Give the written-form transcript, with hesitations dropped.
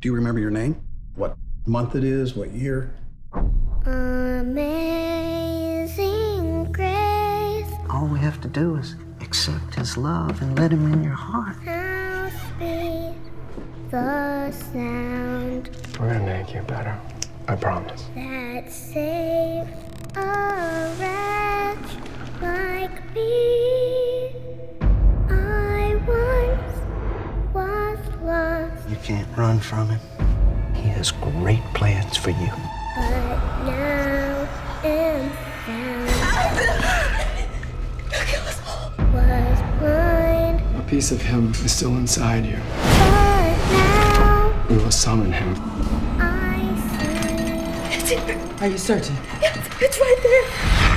Do you remember your name? What month it is? What year? Amazing grace. All we have to do is accept his love and let him in your heart. How sweet the sound We're gonna make you better. I promise. that saves a wretch like me. I once was lost, You can't run from him. He has great plans for you. but now am found. Was blind, A piece of him is still inside you. but now We will summon him. I see. Are you certain? It's right there.